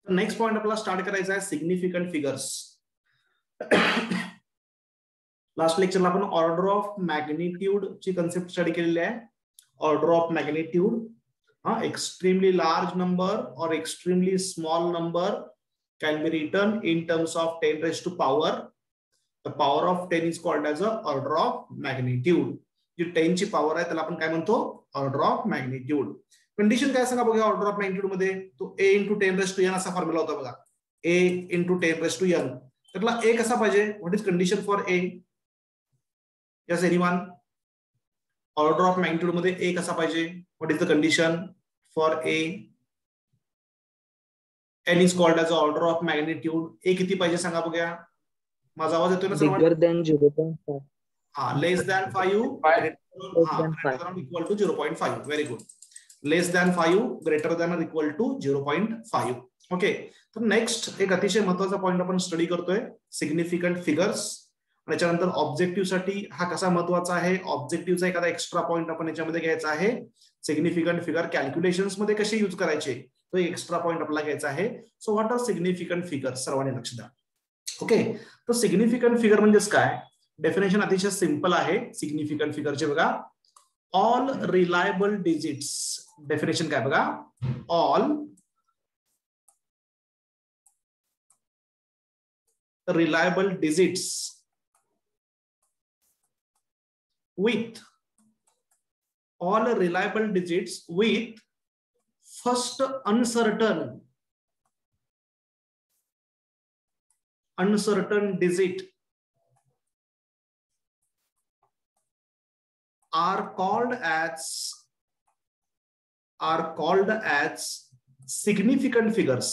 Next point आपल्याला start करायचा आहे सिग्निफिकंट फिगर्स. लास्ट लेक्चरला आपण ऑर्डर ऑफ मॅग्निट्यूड ची कन्सेप्ट स्टडी केलेली आहे. Order of magnitude, extremely large number और extremely small number can be written in terms of 10 raised to power. The power of 10 is called as a order of magnitude. जी 10 ची power आहे त्याला आपण काय म्हणतो, ऑर्डर ऑफ मॅग्निट्यूड. कंडिशन काय सांगा बघा ऑर्डर ऑफ मॅग्निट्यूड मध्ये, तो a into 10 raised to n असा फॉर्म्युला होता बघा, a into 10 raised to n. त्यातला a कसा पाहिजे, what is condition for a? Yes anyone? Order of magnitude मध्ये a कसा पाहिजे, what is the condition for a? n is called as order of magnitude. a किती पाहिजे सांगा बघा, माझा आवाज येतोय ना सर्वांना? Bigger than 0.5. Less than 5 greater than equal to 0.5. Very good. Less than 5 greater than equal to 0.5. Okay, तर नेक्स्ट एक अतिशय महत्वाचा पॉइंट आपण स्टडी करतोय, सिग्निफिकंट फिगर्स. आणि त्याच्यानंतर ऑब्जेक्टिव्ह साठी हा कसा महत्वाचा आहे, ऑब्जेक्टिव्हचा एखादा एक्स्ट्रा पॉइंट आपण याच्यामध्ये घ्यायचा आहे. सिग्निफिकंट फिगर कॅल्क्युलेशन्स मध्ये कसे यूज करायचे तो एक्स्ट्रा पॉइंट आपल्याला घ्यायचा आहे. So what are significant figure, सर्वांनी लक्ष द्या. ओके, तर सिग्निफिकंट फिगर म्हणजेच काय, डेफिनेशन अतिशय सिंपल आहे सिग्निफिकंट फिगरचे बघा. All reliable digits. डेफिनेशन काय बघा, all reliable digits with all reliable digits with first uncertain digit are called as significant figures.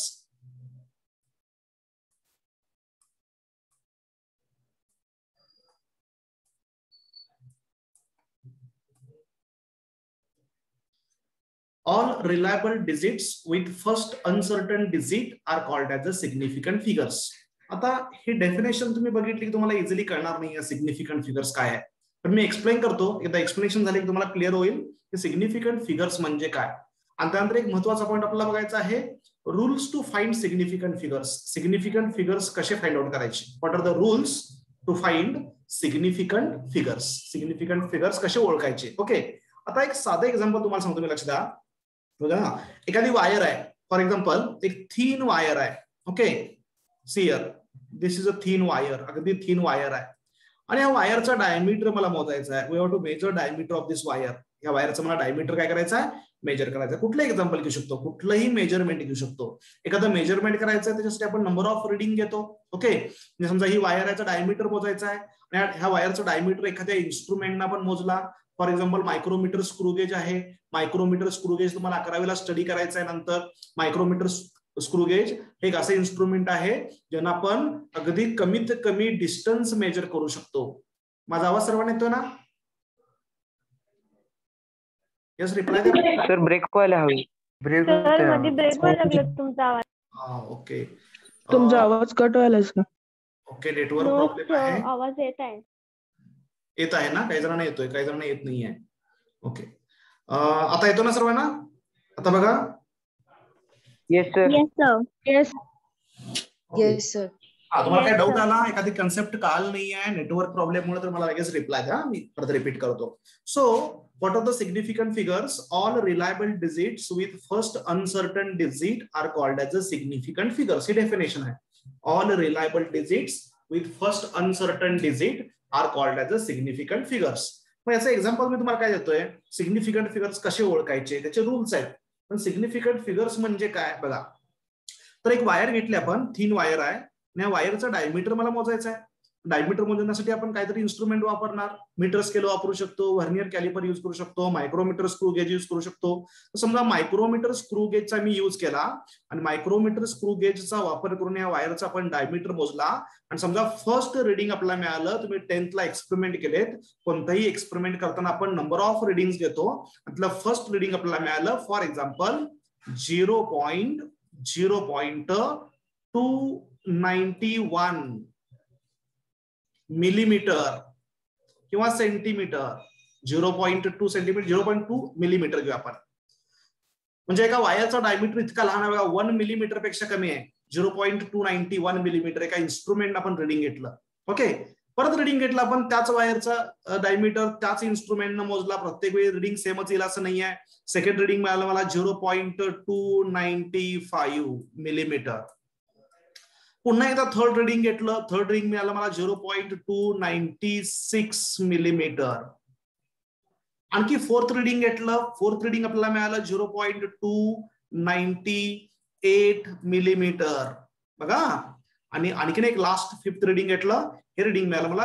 All reliable digits with first uncertain digit are called as the significant figures. आता ही definition तुम्ही बघितली की तुम्हाला easily कळणार नाही significant figures काय आहे, पण मी एक्सप्लेन करतो. एकदा एक्सप्लेनेशन झाले की तुम्हाला क्लिअर होईल की सिग्निफिकंट फिगर्स म्हणजे काय. आणि त्यानंतर एक महत्वाचा पॉईंट आपल्याला बघायचा आहे, rules to find significant figures. Significant figures कसे फाइंड आउट करायचे, what are the rules to find significant figures. Significant figures कसे ओळखायचे. ओके, आता एक साधं एक्झाम्पल तुम्हाला सांगतो मी, लक्ष द्या बघा. एखादी वायर आहे, फॉर एक्झाम्पल एक थीन वायर आहे. Okay, see here, this is a thin wire, अगदी थीन वायर आहे. आणि या वायरचा डायमीटर मला मोजायचा आहे. We have to measure diameter of this wire. या वायरचा मला डायमीटर काय करायचं आहे, मेजर करायचं आहे. कुठलं एक्झाम्पल घेऊ शकतो, कुठलंही मेजरमेंट घेऊ शकतो. एखादं मेजरमेंट करायचं आहे त्याच्यासाठी आपण नंबर ऑफ रिडिंग घेतो. ओके, समजा ही वायरचा डायमीटर मोजायचा आहे आणि ह्या वायरचा डायमीटर एखाद्या इन्स्ट्रुमेंटनं आपण मोजला. फॉर एक्झाम्पल मायक्रोमीटर स्क्रूगेज आहे. मायक्रोमीटर स्क्रूगेज तुम्हाला 11वीला स्टडी करायचं आहे. नंतर मायक्रोमीटर स्क्रूगेज हे एक असं इन्स्ट्रुमेंट आहे ज्यांना आपण अगदी कमीत कमी डिस्टन्स मेजर करू शकतो. माझा आवाज सर्वांना येतोय ना? यस, रिप्लाय द्या सर. ब्रेक व्हायला हवी. ब्रेक व्हायला लागला तुमचा आवाज. ओके, तुमचा आवाज कट व्हायला का? ओके, नेटवर्क प्रॉब्लेम आहे. आवाज येत आहे ना, काही जणांना येतोय, काही जणांना येत नाहीये. ओके, आता येतो ना सर्वांना? आता बघा. Yes sir. Yes sir. तुम्हाला काय डाऊट आला, एखादी कन्सेप्ट कळाली नाहीये नेटवर्क प्रॉब्लेम मुळे, तर मला लगेच रिप्लाय द्या, मी परत रिपीट करतो. So what are the significant figures? All reliable digits with first uncertain digit are called as a significant figures. ही डेफिनेशन आहे. All reliable digits with first uncertain digit are called as a significant figures. मग याचं example मी तुम्हाला काय देतोय, significant figures कसे ओळखायचे, त्याचे रूल्स आहेत. पण सिग्निफिकंट फिगर्स म्हणजे काय बघा. तर एक वायर घेतली आपण, थीन वायर आहे आणि या वायरचा डायमीटर मला मोजायचा आहे. डायमीटर मोजण्यासाठी आपण काहीतरी इन्स्ट्रुमेंट वापरणार. मीटर स्केल वापरू शकतो, व्हर्नियर कॅलिपर यूज करू शकतो, मायक्रोमीटर स्क्रू गेज यूज करू शकतो. समजा मायक्रोमीटर स्क्रू गेजचा मी यूज केला आणि मायक्रोमीटर स्क्रू गेजचा वापर करून या वायरचा आपण डायमीटर मोजला आणि समजा फर्स्ट रिडिंग आपल्याला मिळालं. तुम्ही 10th ला एक्सपेरिमेंट केलेत, कोणताही एक्सपेरिमेंट करताना आपण नंबर ऑफ रिडिंग घेतो. त्यातलं फर्स्ट रिडिंग आपल्याला मिळालं फॉर एक्झाम्पल 0.291 मिलीमीटर किंवा सेंटीमीटर. 0.2 सेंटीमीटर, 0.2 मिलीमीटर घेऊ आपण. म्हणजे एका वायरचा डायमीटर इतका लहान आहे बघा, 1 मिलीमीटर पेक्षा कमी आहे, 0.291 मिलीमीटर. एका इन्स्ट्रुमेंट आपण रिडिंग घेतलं. ओके, परत रिडिंग घेतलं आपण त्याच वायरचा डायमीटर, त्याच इन्स्ट्रुमेंटनं मोजला, प्रत्येक वेळी रिडिंग सेमच येईल असं नाही आहे. सेकंड रिडिंग मिळालं मला 0.295 मिलीमीटर. पुन्हा एकदा थर्ड रिडिंग घेतलं, थर्ड रिडिंग मिळालं मला 0.296 मिलीमीटर. आणखी फोर्थ रिडिंग घेतलं, फोर्थ रिडिंग आपल्याला मिळालं 0.298 मिलीमीटर बघा. आणि आणखीन एक लास्ट फिफ्थ रिडिंग घेतलं, हे रिडिंग मिळालं मला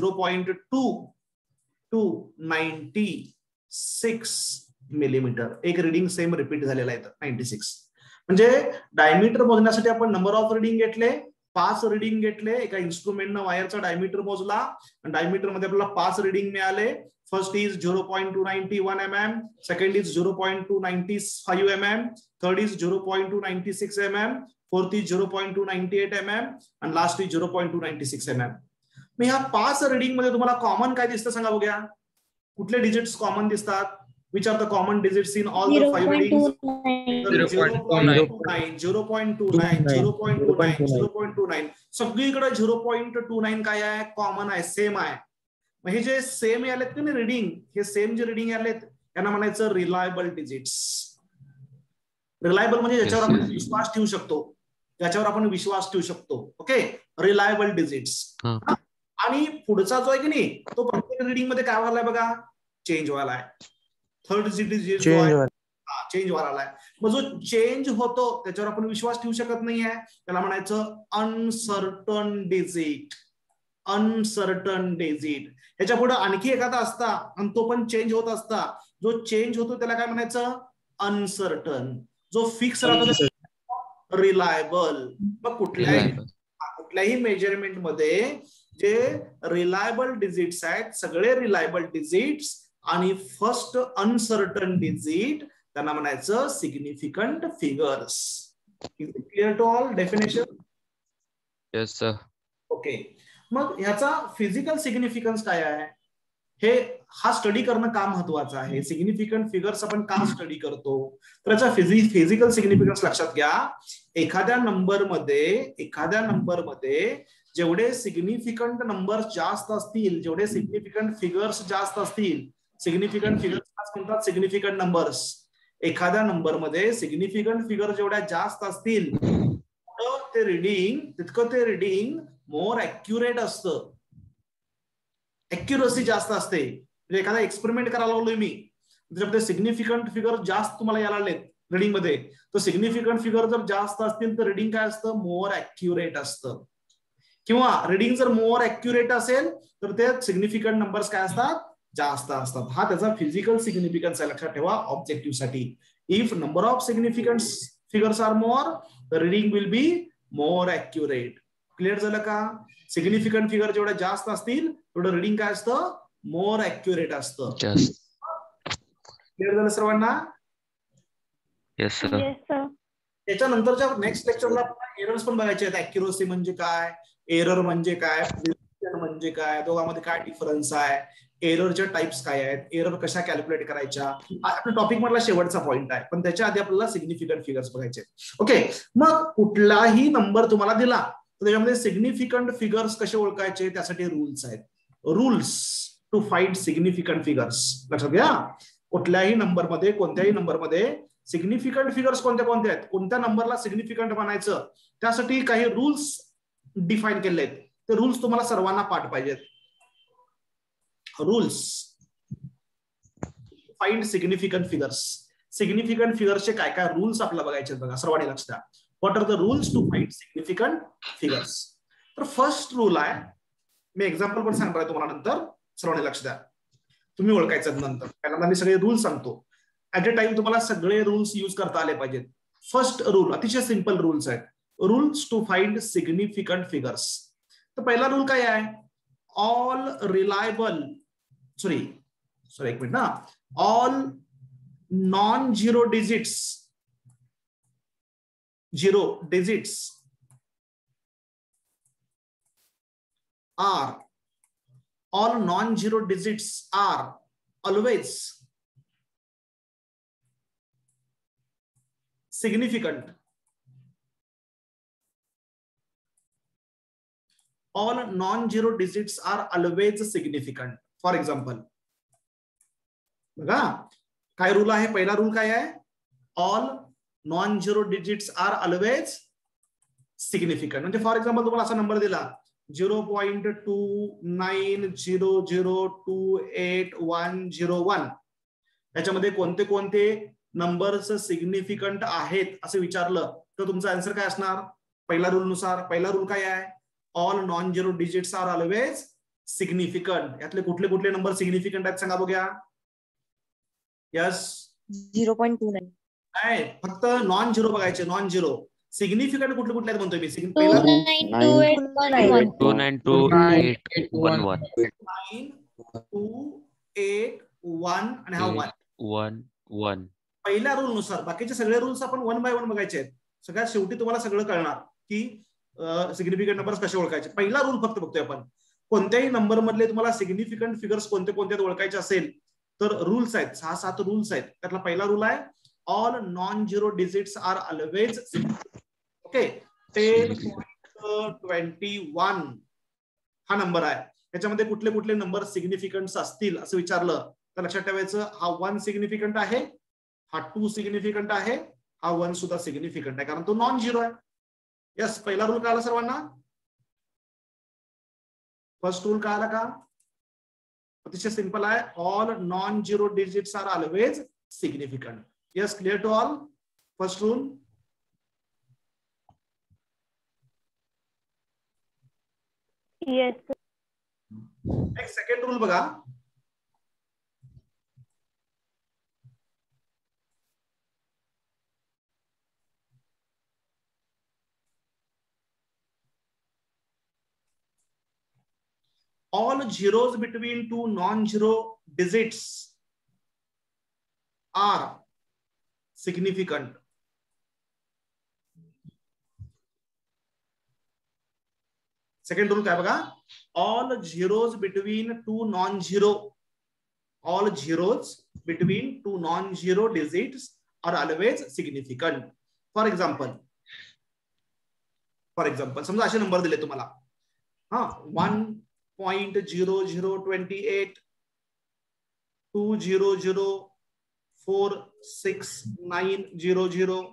0.296 मिलीमीटर. एक रिडिंग सेम रिपीट झालेला आहे 96. म्हणजे डायमीटर मोजण्यासाठी आपण नंबर ऑफ रिडिंग घेतले, 5 रिडिंग घेतले. एका इन्स्ट्रुमेंटनं वायरचा डायमीटर मोजला, डायमीटर मध्ये आपल्याला 5 रिडिंग मिळाले. First is 0.291 mm, second is 0.295 mm, third is 0.296 mm, fourth is 0.298 mm, and last is 0.296 mm. मग ह्या 5 रिडिंग मध्ये तुम्हाला कॉमन काय दिसतं सांगा बघूया. कुठले डिजिट्स कॉमन दिसतात? Which are the common digits in all the 5 readings? 0.29, 0.29, 0.29, 0.29. सगळीकडे 0.29 काय आहे? कॉमन आहे, सेम आहे. हे जे सेम आलेत की नाही रिडिंग, हे सेम जे रिडिंग आलेत यांना म्हणायचं रिलायबल डिजिट्स. रिलायबल म्हणजे ज्याच्यावर आपण विश्वास ठेवू शकतो, ज्याच्यावर आपण विश्वास ठेवू शकतो. Okay, reliable digits. आणि पुढचा जो आहे की नाही तो प्रत्येक रिडिंग मध्ये काय व्हायलाय बघा, चेंज व्हायलाय. थर्ड डिजिट जो आहे चेंज व्हायलाय. मग जो चेंज होतो त्याच्यावर आपण विश्वास ठेवू शकत नाहीये, त्याला म्हणायचं अनसर्टन डिजिट. Uncertain digit. याच्या पुढे आणखी एखादा असता आणि तो पण चेंज होत असता, जो चेंज होतो त्याला काय म्हणायचं? अनसर्टन. जो फिक्स राहतो रिलायबल. मग कुठल्याही मेजरमेंट मध्ये जे रिलायबल डिजिट्स आहेत, सगळे रिलायबल डिजिट्स आणि फर्स्ट अनसर्टन डिजिट, त्यांना म्हणायचं significant figures. Is it clear to all definition? Yes sir. Okay, मग ह्याचा फिजिकल सिग्निफिकन्स काय आहे, हे हा स्टडी करणं का महत्वाचं आहे? सिग्निफिकंट फिगर्स आपण का स्टडी करतो? तर याचा फिजिकल सिग्निफिकन्स लक्षात घ्या. एखाद्या नंबरमध्ये जेवढे सिग्निफिकंट नंबर जास्त असतील, जेवढे सिग्निफिकंट फिगर्स जास्त असतील, सिग्निफिकंट फिगर्स म्हणतात सिग्निफिकंट नंबर्स. एखाद्या नंबरमध्ये सिग्निफिकंट फिगर जेवढ्या जास्त असतील तितकं ते रिडिंग मोर ऍक्युरेट असतं, ऍक्युरसी जास्त असते. म्हणजे एखादा एक्सपेरिमेंट करायला लागलोय मी, त्याच्यामध्ये सिग्निफिकंट फिगर जास्त तुम्हाला यायला लागलेत रिडिंग मध्ये, तर सिग्निफिकंट फिगर जर जास्त असतील तर रिडिंग काय असतं? मोर ऍक्युरेट असतं. किंवा रिडिंग जर मोर ऍक्युरेट असेल तर ते सिग्निफिकंट नंबर्स काय असतात? जास्त असतात. हा त्याचा फिजिकल सिग्निफिकन्स आहे, लक्षात ठेवा ऑब्जेक्टिव्ह साठी. If number of significant figures are more, the reading will be more accurate. Clear झालं का? सिग्निफिकंट फिगर जेवढे जास्त असतील तेवढं रिडिंग काय असतं? मोर ऍक्युरेट असतं. क्लिअर झालं सर्वांना? Yes sir. त्याच्यानंतरच्या नेक्स्ट लेक्चरला एरर्स पण बघायचे आहेत. ऍक्युरसी म्हणजे काय, एरर म्हणजे काय, प्रिसिजन म्हणजे काय, दोघांमध्ये काय डिफरन्स आहे, एररच्या टाइप्स काय आहेत, एरर कशा कॅल्क्युलेट करायच्या. आपल्या टॉपिक मधला शेवटचा पॉइंट आहे, पण त्याच्या आधी आपल्याला सिग्निफिकंट फिगर्स बघायचे. ओके, मग कुठलाही नंबर तुम्हाला दिला तर त्याच्यामध्ये सिग्निफिकंट फिगर्स कसे ओळखायचे त्यासाठी रूल्स आहेत. Rules to find significant figures. लक्षात घ्या, कुठल्याही नंबरमध्ये, कोणत्याही नंबरमध्ये सिग्निफिकंट फिगर्स कोणत्या कोणत्या आहेत, कोणत्या नंबरला सिग्निफिकंट म्हणायचं, त्यासाठी काही रूल्स डिफाईन केले आहेत. ते रूल्स तुम्हाला सर्वांना पाठ पाहिजेत. Rules find significant figures. Significant फिगर्सचे काय काय रूल्स आपल्याला बघायचे बघा, सर्वांनी लक्ष द्या. What are the rules to find significant figures? तर फर्स्ट रूल आहे, मी एक्झाम्पल पण सांगणार आहे तुम्हाला नंतर, सर्वांनी लक्ष द्या, तुम्ही ओळखायचं नंतर. पहिल्यांदा मी सगळे रूल्स सांगतो, ऍट अ टाइम तुम्हाला सगळे रूल्स यूज करता आले पाहिजेत. फर्स्ट रूल अतिशय सिंपल रूल्स आहेत, rules to find significant figures. तर पहिला रूल काय आहे? ऑल रिलायबल एक मिनिट ना, all non zero digits are all non-zero digits are always significant. All non-zero digits are always significant. For example बघा काय रूल आहे. पहिला रूल काय आहे. All non zero digits are always significant. म्हणजे for example तुम्हाला असा नंबर दिला 0.2900280101. त्याच्यामध्ये कोणते कोणते नंबर्स सिग्निफिकंट आहेत असं विचारलं तर तुमचा आन्सर काय असणार. पहिला रूल नुसार पहिला रूल काय आहे. All non zero digits are always significant. यातले कुठले कुठले नंबर सिग्निफिकंट आहेत सांगा बघूया. यस 0.29. नाही फक्त नॉन झिरो बघायचे. नॉन झिरो सिग्निफिकंट कुठले कुठले आहेत म्हणतोय मी. 292811 आणि हा 1 पहिल्या रूल नुसार. बाकीचे सगळे रूल्स आपण 1 बाय 1 बघायचे आहेत. सगळ्यात शेवटी तुम्हाला सगळं कळणार की सिग्निफिकंट नंबर्स कसे ओळखायचे. पहिला रूल फक्त बघतोय आपण. कोणत्याही नंबर मधले तुम्हाला सिग्निफिकंट फिगर्स कोणते कोणते ओळखायचे असेल तर रूल्स आहेत. 6-7 रूल्स आहेत. त्यातला पहिला रूल आहे all non zero digits are always okay. 10.21 हा नंबर आहे. त्याच्यामध्ये कुठले कुठले नंबर सिग्निफिकंट असतील असं विचारलं तर लक्षात ठेवायचं हा 1 सिग्निफिकंट आहे, हा 2 सिग्निफिकंट आहे, हा 1 सुद्धा सिग्निफिकंट आहे कारण तो नॉन झिरो आहे. यस पहिला रूल कळाला सर्वांना. फर्स्ट रूल कळाला का. अतिशय सिंपल आहे. All non zero digits are always significant. Yes clear to all. First rule. Yes. एक सेकंड रूल बघा. all zeros between two non-zero digits are significant. Second rule काय बघा. all zeros between two non-zero digits are always significant. For example समजा असे number दिले तुम्हाला. 1.0028 2004690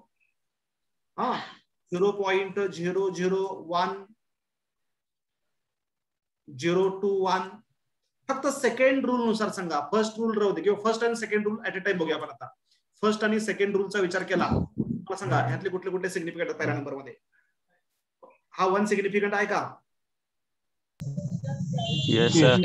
0.001 021. फक्त second rule नुसार सांगा. फर्स्ट रूल राहू दे किंवा फर्स्ट आणि second rule at a time बघूया आपण आता. फर्स्ट आणि सेकंड रूलचा विचार केला मला सांगा ह्यातले कुठले कुठले सिग्निफिकंट आहेत पहिल्या नंबर मध्ये. हा 1 सिग्निफिकंट आहे का. Yes sir.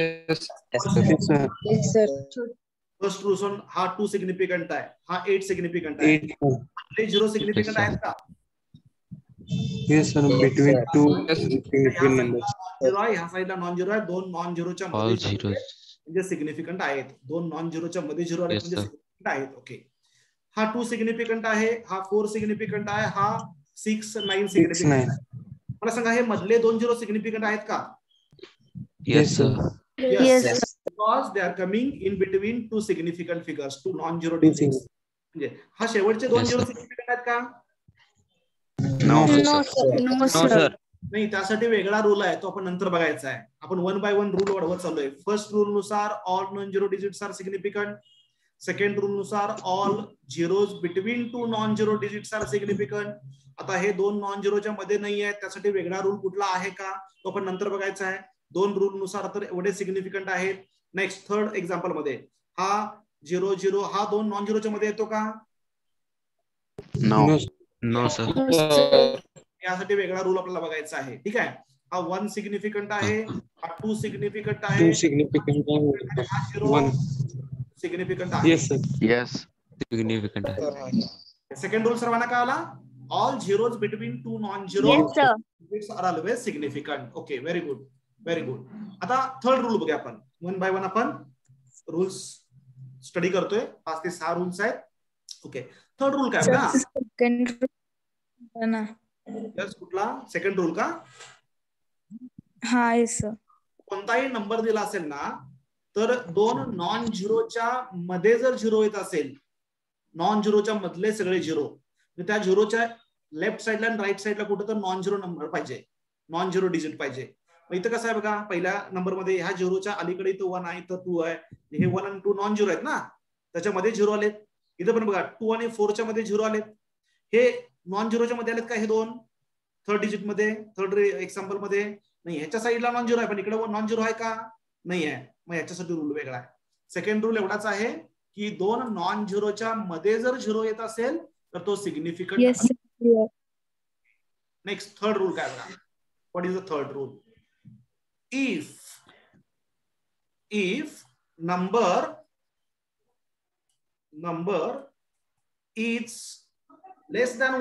फर्स्ट रूल हा 2 सिग्निफिकंट आहे, हा 8 सिग्निफिकंट आहे. 0 सिग्निफिकंट आहेत का. Yes sir. Between two significant numbers. ह्या साईडला नॉन झिरो आहे. 2 नॉन झिरोच्या All मध्ये zeros. म्हणजे सिग्निफिकंट आहेत. 2 नॉन झिरोच्या मध्ये झिरो आहेत म्हणजे सिग्निफिकंट आहेत. ओके हा 2 सिग्निफिकंट आहे, हा 4 सिग्निफिकंट आहे, हा 6 9 सिग्निफिकंट आहे. मला सांगा हे मधले 2 झिरो सिग्निफिकंट आहेत का. Yes sir. Yes. Because they are coming in between two significant figures, two non-zero digits. म्हणजे हा शेवटचे 2 झिरो सिग्निफिकंट आहेत का. No sir. नाही त्यासाठी वेगळा रूल आहे तो आपण नंतर बघायचा आहे. आपण 1 बाय 1 रूल वाढवत चाललोय. फर्स्ट रूल नुसार all non zero digits are significant. Second rule नुसार all zeros between two non zero digits are significant. आता हे 2 नॉन झिरोच्या मध्ये नाही आहेत त्यासाठी वेगळा रूल कुठला आहे का तो आपण नंतर बघायचा आहे. 2 रूल नुसार तर एवढे सिग्निफिकंट आहेत. नेक्स्ट थर्ड एक्झाम्पल मध्ये हा 0 हा 2 नॉन झिरोच्या मध्ये येतो का. No sir. यासाठी वेगळा रूल आपल्याला बघायचा आहे. ठीक आहे. हा 1 सिग्निफिकंट आहे, हा 2 सिग्निफिकंट आहे, 2 significant. हा 0 सिग्निफिकंट आहे. Yes sir. Yes. Significant आहे. सेकंड रूल सर्वांना काय आला. All zeros between two non zero digits are always significant. Okay very good very good. आता थर्ड रूल बघूया आपण. 1 बाय 1 आपण रूल्स स्टडी करतोय. 5 ते 6 रूल्स आहेत. ओके थर्ड रूल काय बघा. कुठला सेकंड रूल का. हा येस सर. कोणताही नंबर दिला असेल ना तर 2 नॉन झिरोच्या मध्ये जर झिरो येत असेल, नॉन झिरोच्या मधले सगळे झिरो त्या झिरोच्या लेफ्ट साईडला आणि राईट साईडला कुठं तर नॉन झिरो नंबर पाहिजे, नॉन झिरो डिजिट पाहिजे. मग इथं कसं आहे बघा, पहिल्या नंबरमध्ये ह्या झिरोच्या अलीकडे इथं 1 आहे, इथं 2 आहे, हे 1 आणि 2 नॉन झिरो आहेत ना, त्याच्यामध्ये झिरो आलेत. इथं पण बघा 2 आणि 4च्या मध्ये झिरो आलेत. हे नॉन झिरोच्या मध्ये आलेत का हे दोन, थर्ड डिजिट मध्ये, थर्ड एक्झाम्पल मध्ये नाही. ह्याच्या साईडला नॉन झिरो आहे पण इकडे नॉन झिरो आहे का, नाही आहे. मग याच्यासाठी रूल वेगळा आहे. सेकंड रूल एवढाच आहे की दोन नॉन झिरोच्या मध्ये जर झिरो येत असेल तर तो सिग्निफिकंट. नेक्स्ट थर्ड रूल काय बघा. What is the third rule? If number is less than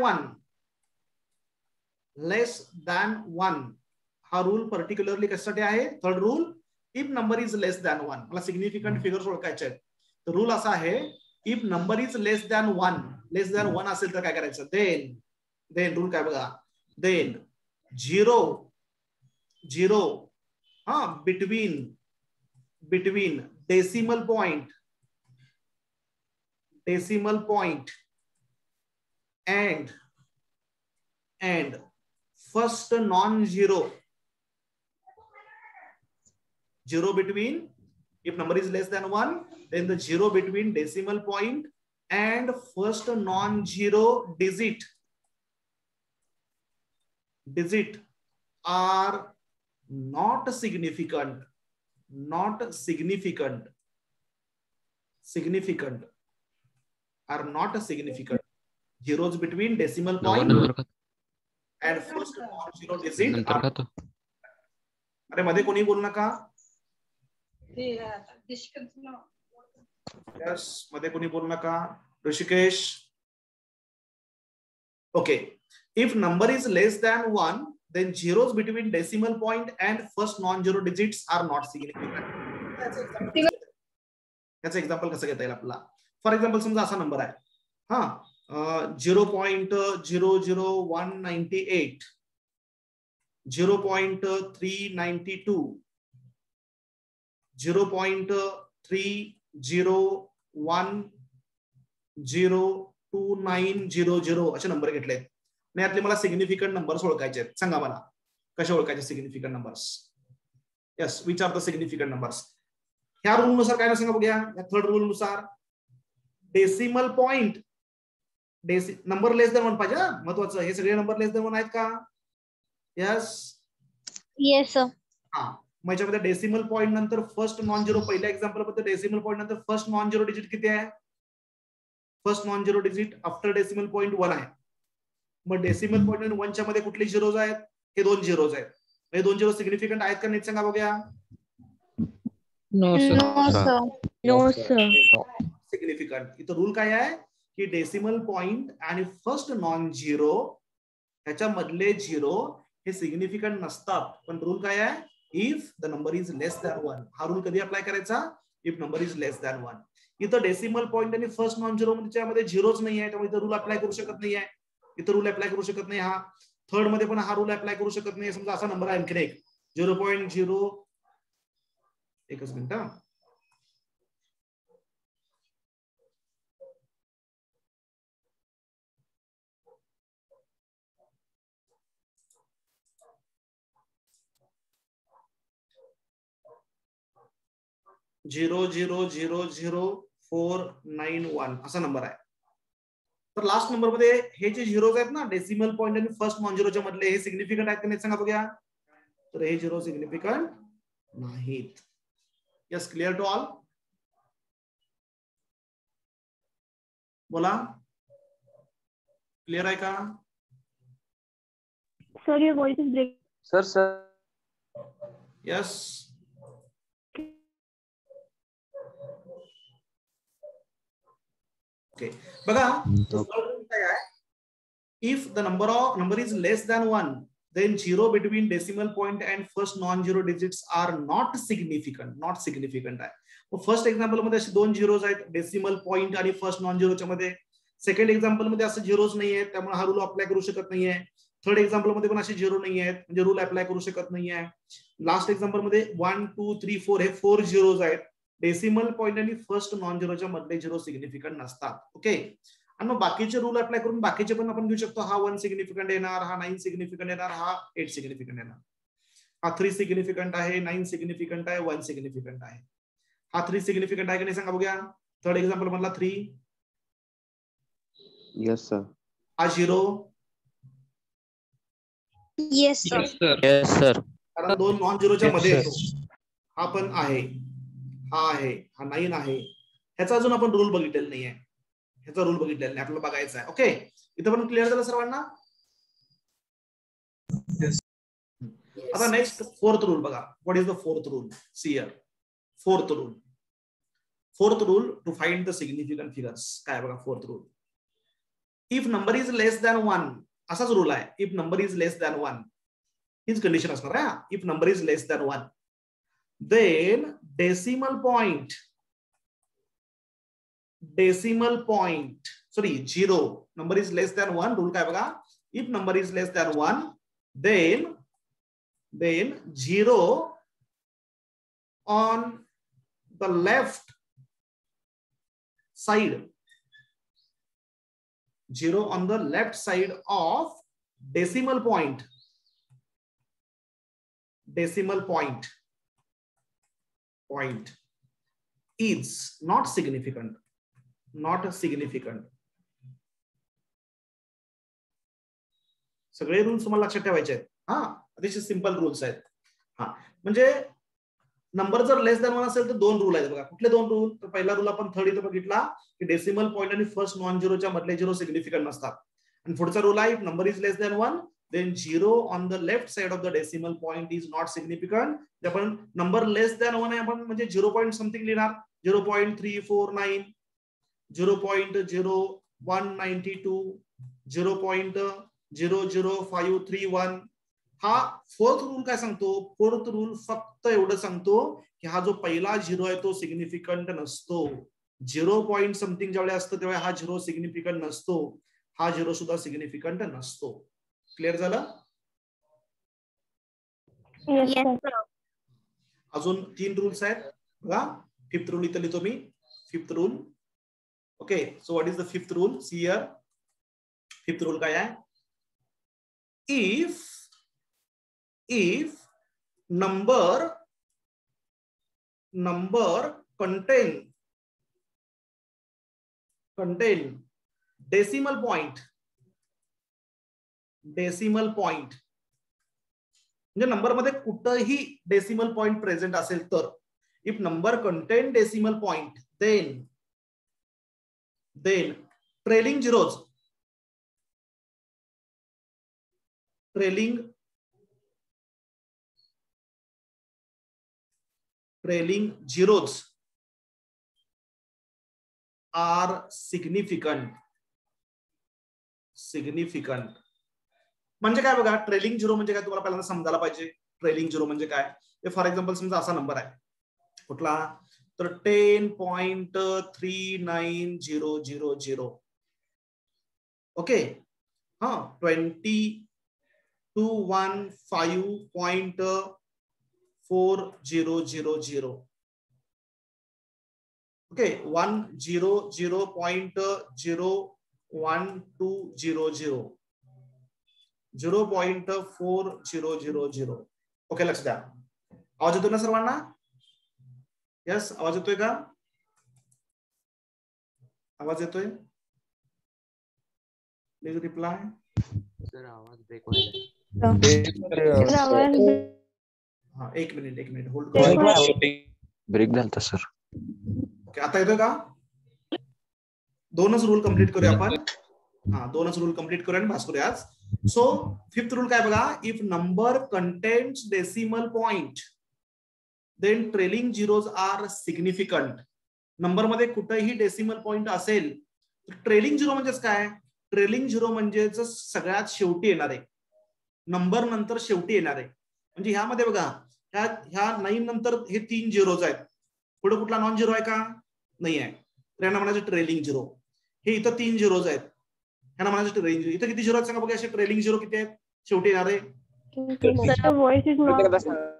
1, हा रूल पर्टिक्युलरली कशासाठी आहे? Third rule. If number is less than 1, मला सिग्निफिकंट फिगर्स ओळखायचे आहेत. तर रूल असा आहे, if number is less than 1 असेल तर काय करायचं? देन रूल काय बघा, देन झिरो हा between decimal point and first non-zero, zero between, if number is less than 1, then the zero between decimal point and first non-zero digit are not significant. Are not significant. Zeros between decimal point and first non-zero digit are. अरे मध्ये कोणी बोलू नका. Yes, मध्ये कोणी बोलू नका. Rishikesh. Okay. If number is less than 1, then zeros between decimal point and first non-zero digits are not significant. याचं एक्झाम्पल कसं घेता येईल आपल्याला? फॉर एक्झाम्पल समजा असा नंबर आहे, हा 0.00198, 0.392, 0.30102900 असे नंबर घेतलेत. आणि यातले मला सिग्निफिकंट नंबर्स ओळखायचे आहेत. सांगा मला कसे ओळखायचे significant numbers? Yes, which are the significant numbers. ह्या रूल नुसार काय ना सांगा बघूया. या थर्ड रूल नुसार decimal point, number less than 1 पाहिजे. महत्वाचं, हे सगळे नंबर लेस दॅन 1 आहेत का? Yes yes. हा, मग याच्यामध्ये डेसिमल पॉइंट नंतर फर्स्ट नॉन झिरो, पहिल्या एक्झाम्पल मध्ये डेसिमल पॉइंट नंतर फर्स्ट नॉन झिरो डिजिट किती आहे? First non zero digit after decimal point 1 आहे. मग डेसिमल पॉइंट आणि 1 च्या मध्ये कुठले झिरोज आहेत? हे दोन झिरोज आहेत. हे दोन झिरो सिग्निफिकंट आहेत का नाही सांगा बघूया. No sir. सिग्निफिकंट. इथं रूल काय आहे की डेसिमल पॉइंट आणि फर्स्ट नॉन झिरो ह्याच्या मधले झिरो हे सिग्निफिकंट नसतात. पण रूल काय आहे? If the number is less than 1. हा रूल कधी अप्लाय करायचा? If number is less than 1. इथं डेसिमल पॉइंट आणि फर्स्ट नॉन झिरो मध्ये झिरोच नाही आहे, त्यामुळे इथं रूल अप्लाय करू शकत नाही आहे. इथं रूल अप्लाय करू शकत नाही. हा थर्ड मध्ये पण हा रूल अप्लाय करू शकत नाही. समजा असा नंबर आहे आणखीन एक 0.0, एकच मिनिट, 0.0000491 असा नंबर आहे. तर लास्ट नंबर मध्ये हे जे झिरोज आहेत ना, डेसिमल पॉइंट आणि फर्स्ट नॉन झिरोच्या मधले, हे सिग्निफिकंट आहेत की नाही सांगा बघूया. तर हे झिरो सिग्निफिकंट नाहीत. Yes, clear to all? बोला, क्लिअर आहे का? Sir your voice is break. Sir yes, okay. बघा, काय आहे? इफ द number is less than 1, then zero between decimal point and first non-zero digits are not significant आहे. First example मध्ये असे दोन झिरोज आहेत, डेसिमल पॉइंट आणि फर्स्ट नॉन झिरोच्या मध्ये. सेकंड एक्झाम्पल मध्ये असे झिरोज नाही आहेत, त्यामुळे हा रूल अप्लाय करू शकत नाहीये. थर्ड एक्झाम्पल मध्ये पण असे झिरो नाही आहेत, म्हणजे रूल अप्लाय करू शकत नाहीये. लास्ट एक्झाम्पल मध्ये 1 2 3 4 हे 4 झिरोज आहेत. डेसिमल पॉइंट आणि फर्स्ट नॉन झिरोच्या मधले झिरो सिग्निफिकंट नसतात. ओके. आणि मग बाकीचे रूल अप्लाय करून बाकीचे पण आपण घेऊ शकतो. हा 1 सिग्निफिकंट येणार, हा 9 सिग्निफिकंट येणार, हा 8 सिग्निफिकंट येणार, हा 3 सिग्निफिकंट आहे, 9 सिग्निफिकंट आहे, 1 सिग्निफिकंट आहे. हा 3 सिग्निफिकंट आहे की नाही सांगा बघूया. थर्ड एक्झाम्पल मधला 3. Yes, sir. हा 0. Yes, sir. Yes, sir. कारण 2 नॉन झिरोच्या Yes, मध्ये sir. येतो. हा पण आहे, हा आहे, हा 9 आहे. ह्याचा अजून आपण रूल बघितलेला नाहीये, ह्याचा रूल बघितलेला नाही, आपल्याला बघायचा आहे. ओके, इथं पण क्लिअर झालं सर्वांना. आता नेक्स्ट फोर्थ रूल बघा. What is the fourth rule? See here. Fourth rule. Fourth rule to find the significant figures. काय बघा fourth rule. If number is less than 1, असाच रूल आहे. If number is less than 1 हीच condition असणार आहे. If number is less than 1 then decimal point, sorry, 0. Number is less than 1. Rule काय बघा. If number is less than 1 then 0 on the left side, 0 on the left side of decimal point is not significant. सगळे rules तुम्हाला लक्षात ठेवायचे आहेत. हा, अतिशय simple rules आहेत. हा, म्हणजे नंबर जर लेस दॅन 1 असेल तर 2 रूल आहेत बघा. कुठले 2 रूल? तर पहिला रूल आपण थर्ड इथं बघितला की डेसिमल पॉईंट आणि फर्स्ट नॉन झिरोच्या मधले 0 सिग्निफिकंट नसतात. आणि पुढचा रूल आहे, number is less than 1 then 0 on the left side of the decimal point is not significant. आपण नंबर लेस दॅन 1 आहे आपण म्हणजे 0 पॉईंट समथिंग लिहिणार. 0.349, 0.01922, 0.00531. हा फोर्थ रूल काय सांगतो? फोर्थ रूल फक्त एवढं सांगतो की हा जो पहिला 0 आहे तो सिग्निफिकंट नसतो. 0 पॉईंट समथिंग ज्यावेळेस असतं तेव्हा हा 0 सिग्निफिकंट नसतो. हा 0 सुद्धा सिग्निफिकंट नसतो. क्लिअर झालं? Yes, sir. अजून 3 रूल्स आहेत बघा. फिफ्थ रूल इथं लिहितो मी. Fifth rule. Okay, so what is the fifth rule? See here. Fifth rule काय आहे? if number contain decimal point, म्हणजे नंबर मध्ये कुठेही डेसिमल पॉइंट प्रेझेंट असेल तर, if number contain decimal point then trailing zeros are significant. म्हणजे काय बघा, ट्रेलिंग झिरो म्हणजे काय तुम्हाला पहिल्यांदा समजायला पाहिजे. ट्रेलिंग झिरो म्हणजे काय? फॉर एक्झाम्पल समजा असा नंबर आहे कुठला, तर 10.390000. ओके, हा 2215.4000. ओके, 100.01200, 0.4000. ओके, लक्ष द्या. आवाज येतोय ना सर्वांना? यस, आवाज येतोय का? आवाज येतोय? Please reply. सर आवाज ब्रेक व्हायला. हा, एक मिनिट होल्ड Break करा. ब्रेक झालता सर. ओके, आता येतोय का? दोनच रूल कंप्लीट करूया आपण. हा, दोनच रूल कंप्लीट करूया आणि भास करूया आज. सो फिफ्थ रूल काय बघा, if number contains decimal point then trailing zeros are significant. Number मध्ये कुठेही डेसिमल पॉइंट असेल तर ट्रेलिंग झिरो म्हणजेच काय? ट्रेलिंग झिरो म्हणजे सगळ्यात शेवटी येणार आहे, नंबर नंतर शेवटी येणार आहे. म्हणजे ह्यामध्ये बघा, ह्या 9 नंतर हे 3 झिरोज आहेत. पुढे कुठला नॉन झिरो आहे का? नाही आहे. तर यांना म्हणायचं ट्रेलिंग झिरो. हे इथं 3 झिरोज आहेत, ह्यांना म्हणायचं ट्रेलिंग झिरो. इथं किती झिरो आहेत सांगा बघा, असे ट्रेलिंग झिरो किती आहेत शेवटी येणार आहे? Sir, voice is not.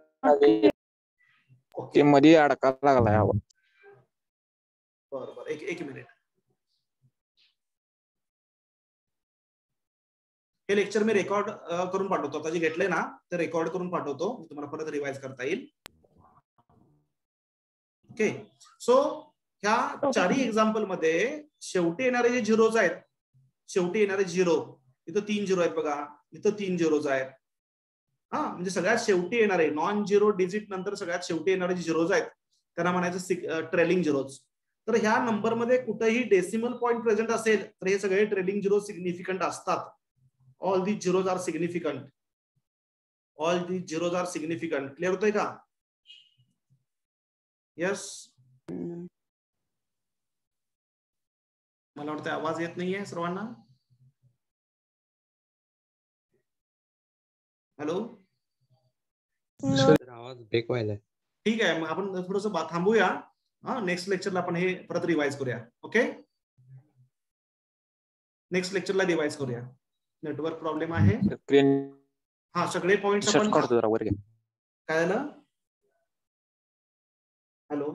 ते मध्ये अडकायला लागलाय आवाज. बरोबर, एक मिनिट. हे लेक्चर मी रेकॉर्ड करून पाठवतो. आता जे घेतलंय ना ते रेकॉर्ड करून पाठवतो, तुम्हाला परत रिवाइज करता येईल. ओके. सो ह्या चारही एक्झाम्पल मध्ये शेवटी येणारे जे झिरोज आहेत, शेवटी येणारे झिरो, इथं 3 झिरो आहेत बघा, इथं 3 झिरोज आहेत. हा, म्हणजे सगळ्यात शेवटी येणारे नॉन झिरो डिजिट नंतर सगळ्यात शेवटी येणारे जे झिरोज आहेत त्यांना म्हणायचं ट्रेलिंग झिरोज. तर ह्या नंबर मध्ये कुठेही डेसिमल पॉईंट प्रेझेंट असेल तर हे सगळे ट्रेलिंग झिरो सिग्निफिकंट असतात. All the zeros are significant. All the zeros are significant. Clear होतंय का? यस. मला वाटतं आवाज येत नाहीये सर्वांना. हॅलो. सर आवाज ब्रेक व्हायला. ठीक आहे, मग आपण थोडंसं थांबूया. नेक्स्ट लेक्चरला आपण हे परत रिवाइज करूया. ओके, नेक्स्ट लेक्चरला रिवाइज करूया. नेटवर्क प्रॉब्लेम आहे. हा, सगळे पॉइंट्स आपण काय झालं? हॅलो,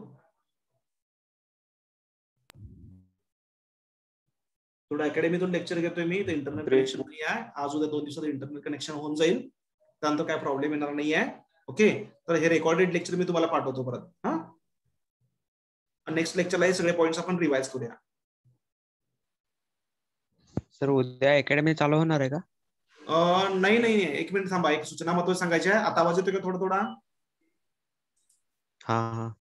थोडं अकॅडमीतून लेक्चर घेतोय मी, तर इंटरनेट कनेक्शन नाही आहे. आज उद्या 2 दिवसात इंटरनेट कनेक्शन होऊन जाईल, त्यानंतर काय प्रॉब्लेम येणार नाही आहे. ओके, तर हे रेकॉर्डेड लेक्चर मी तुम्हाला पाठवतो परत. हा, नेक्स्ट लेक्चरला हे सगळे पॉइंट्स आपण रिवाइज करूया. सर उद्या अकॅडमी चालू होणार आहे का? नाही नाही, 1 मिनिट थांबा, एक सूचना महत्त्वाची सांगायची आहे. आता आवाज येतोय का थोडा थोडा? हा.